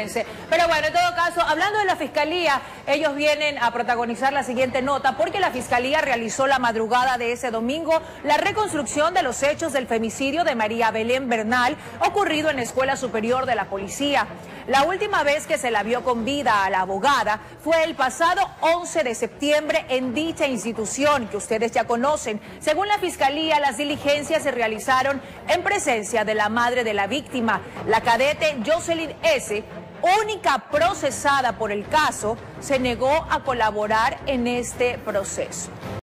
Pero bueno, en todo caso, hablando de la Fiscalía, ellos vienen a protagonizar la siguiente nota porque la Fiscalía realizó la madrugada de ese domingo la reconstrucción de los hechos del femicidio de María Belén Bernal ocurrido en la Escuela Superior de la Policía. La última vez que se la vio con vida a la abogada fue el pasado 11 de septiembre en dicha institución que ustedes ya conocen. Según la Fiscalía, las diligencias se realizaron en presencia de la madre de la víctima, la cadete Jocelyn S., única procesada por el caso, se negó a colaborar en este proceso.